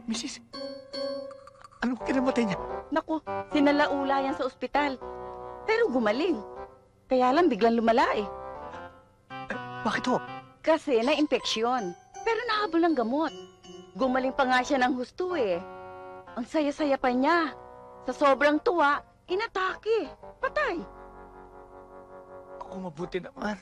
Mrs., anong kinamatay niya? Naku, sinalaula yan sa ospital. Pero gumaling. Kaya lang biglang lumala eh. Bakit ho? Kasi na-impeksyon. Pero nahabol ng gamot. Gumaling pa nga siya ng husto eh. Ang saya-saya pa niya. Sa sobrang tuwa, inatake. Patay. Ako mabuti naman.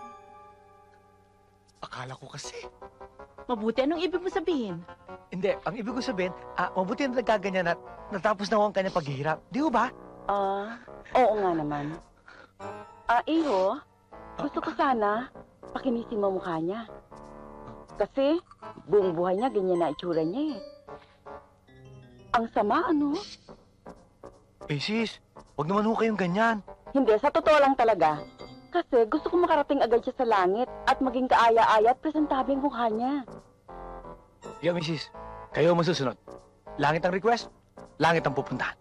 Akala ko kasi. Mabuti, anong ibig mo sabihin? Hindi, ang ibig ko sabihin, mabuti na nagkaganyan at natapos na ho ang kanyang paghihirap. Di ho ba? Oo nga naman. Iho, gusto ko sana pakinisin mo mukha niya. Kasi buong buhay niya, ganyan na itsura niya eh. Ang sama, ano? Eh sis, huwag naman ho kayong ganyan. Hindi, sa totoo lang talaga. Kasi gusto ko makarating agad siya sa langit at maging kaaya-aya at presentableng mukha niya. Yo, misis, kayo ang masusunod. Langit ang request, langit ang pupuntahan.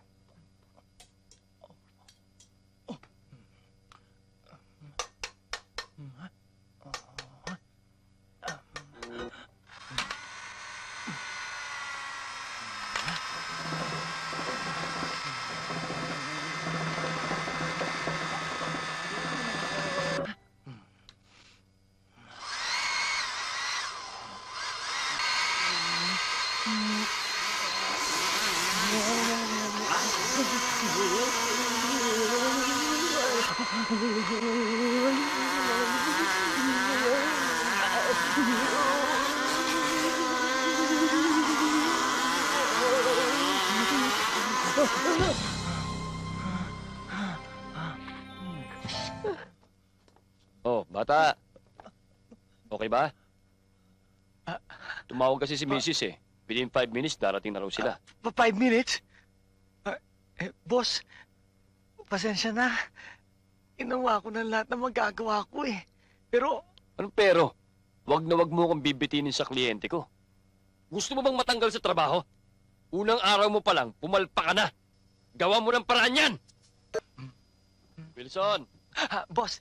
Oh, bata. Okay ba? Tumawag kasi si Mrs. eh. Within 5 minutes, darating na raw sila. 5 minutes? Boss, pasensya na. Inawa ko ng lahat ng magagawa ko eh. Pero, Anong pero? Wag na wag mo kong bibitinin sa kliyente ko. Gusto mo bang matanggal sa trabaho? Unang araw mo pa lang, pumalpa ka na. Gawa mo ng paraan yan! Wilson! boss,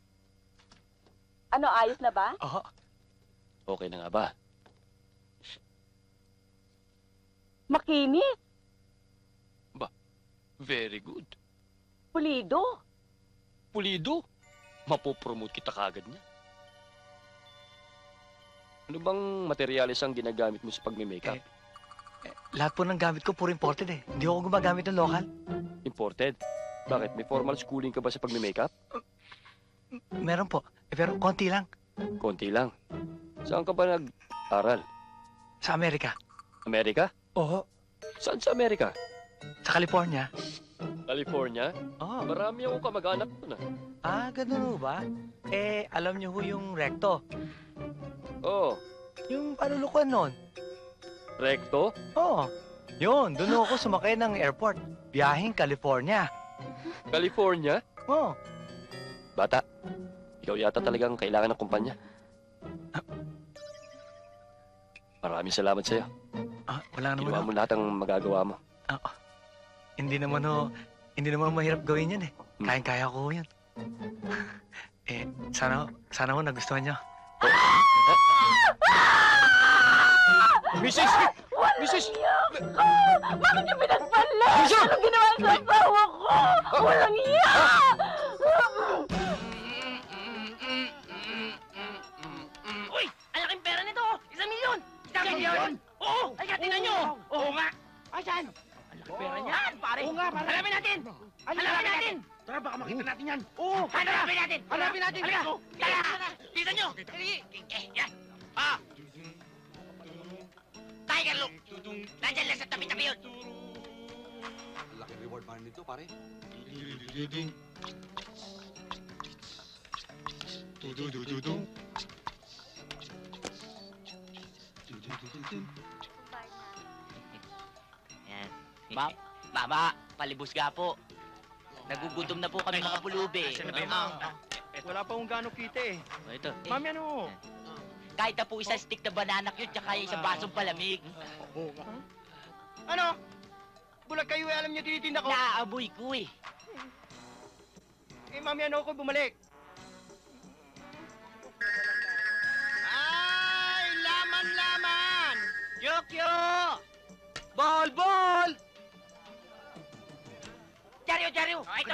Ano, ayos na ba? Okay na nga ba? Makinis, Very good. pulido. Pulido? Mapopromote kita kagad niya. Ano bang materyales ang ginagamit mo sa pagme-makeup? lahat po ng gamit ko puro imported eh. Hindi ako gumagamit ng local. Imported? Bakit? May formal schooling ka ba sa pagme-makeup? Meron po, pero konti lang. Konti lang. Saan ka ba nag-aral? Sa Amerika. Amerika? Oo, Saan sa Amerika? sa California. California? Oo. Marami akong kamag-anak doon Ganun ho ba? Alam niyo ho yung recto. Oh, Yung panulukan nun. recto? Oo. Yun, doon ho ako sumakay ng airport. Biyahing California. California? Oo. Bata, ikaw yata talagang kailangan ng kumpanya. Maraming salamat sa'yo. Wala naman Ginawa ho. mo lahat ang magagawa mo. Hindi naman mahirap gawin yan eh. Kayang-kaya ko ho yan. sana ho nagustuhan niyo. Mrs. Mrs. Bakit niyo pinagpala? Wilson! Anong ginawa sa asawa ko? Walang iya! Uy! Ang laking pera nito! 1,000,000! 1,000,000! Oo! Ay, tingnan nyo! Oo nga! Asan? Ang laking pera niyan, pare! Oo nga, pare! Hanapin natin! Hanapin natin! Tara, baka makita natin yan. Oo! Hanapin natin! Hanapin natin! Halika! Oo. Tara! Tingnan nyo! Yan! Tiger look! Nandyan lang sa tabi-tabi yun! Laki reward man nito, pare. Yan. Mama, palibos ga po. Nagugutom na po kami mga pulubi. Wala pa akong gano'ng kita eh. Ito. Mami, ano? Kahit na po isang stick na banana cute, tsaka isang basong palamig. Ano? Bulag kayo eh, alam niyo tinitinda ko. Naaamoy ko eh. Mami, ano ako bumalik? Ay, laman-laman! Yokyo! Ball! Ball! Jaryo! Ito!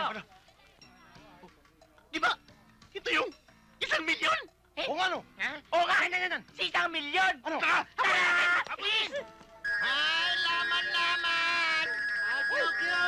Di ba? Ito yung 1,000,000? Eh? O nga no? Ha? Oo nga! Ano? Si 1,000,000! Ano? Tara! Bilis! Ay, laman! Kyo!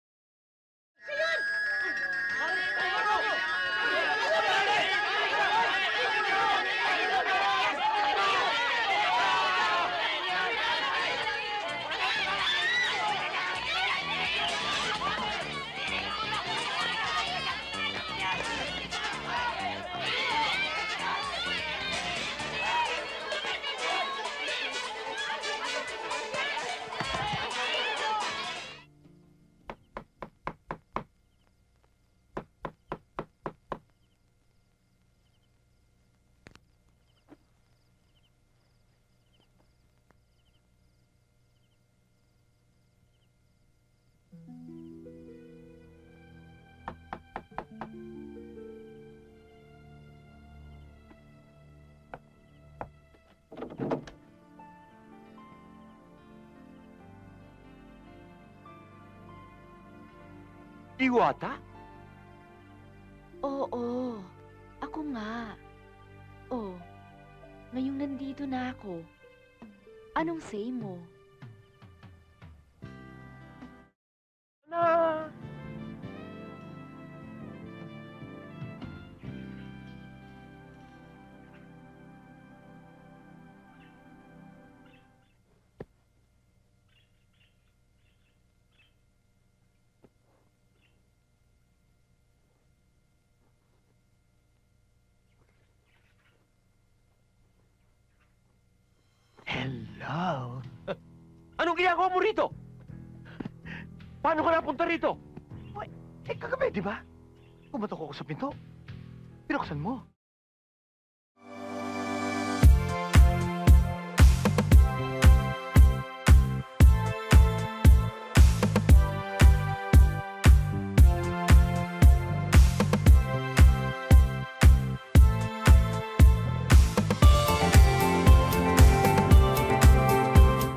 Iwata? Oo, ako nga. Oh, ngayong nandito na ako. Anong say mo? Hello? Anong ginagawa mo rito? Paano ka napunta rito? Kagabi, di ba? Pumatok ako sa pinto. Pinuksan mo.